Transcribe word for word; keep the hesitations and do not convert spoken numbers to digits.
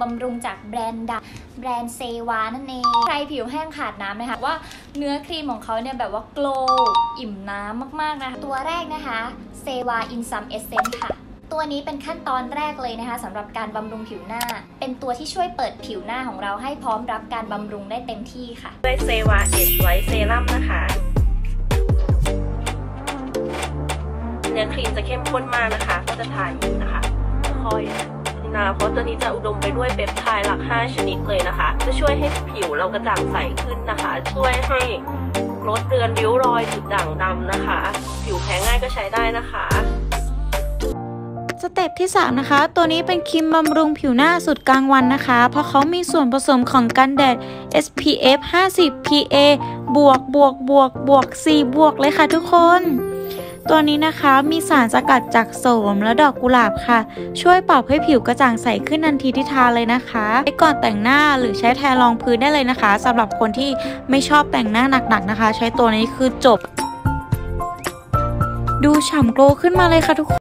บำรุงจากแบรนด์ดังแบรนด์เซวานั่นเองใครผิวแห้งขาดน้ำนะคะว่าเนื้อครีมของเขาเนี่ยแบบว่าโกลว์อิ่มน้ำมากๆนะคะตัวแรกนะคะเซวาอินซัมเอเซนส์ค่ะตัวนี้เป็นขั้นตอนแรกเลยนะคะสำหรับการบำรุงผิวหน้าเป็นตัวที่ช่วยเปิดผิวหน้าของเราให้พร้อมรับการบำรุงได้เต็มที่ค่ะด้วยเซวาเอชไวท์เซรั่มนะคะเนื้อครีมจะเข้มข้นมากนะคะก็จะทาอยู่นะคะค่อยนะเพราะตัวนี้จะอุดมไปด้วยเปปไทด์หลักห้าชนิดเลยนะคะจะช่วยให้ผิวเรากระจ่างใสขึ้นนะคะช่วยให้ลดเตือนริ้วรอยจุดด่างดำนะคะผิวแพ้ง่ายก็ใช้ได้นะคะสเต็ปที่สามนะคะตัวนี้เป็นครีมบำรุงผิวหน้าสุดกลางวันนะคะเพราะเขามีส่วนผสมของกันแดด เอส พี เอฟ ห้าสิบ พี เอ บวกบวกบวกบวกสี่บวกเลยค่ะทุกคนตัวนี้นะคะมีสารสกัดจากโสมและดอกกุหลาบค่ะช่วยปรับให้ผิวกระจ่างใสขึ้นทันทีที่ทาเลยนะคะใช้ก่อนแต่งหน้าหรือใช้แทนรองพื้นได้เลยนะคะสำหรับคนที่ไม่ชอบแต่งหน้าหนักๆนะคะใช้ตัวนี้คือจบดูฉ่ำโกลว์ขึ้นมาเลยค่ะทุกคน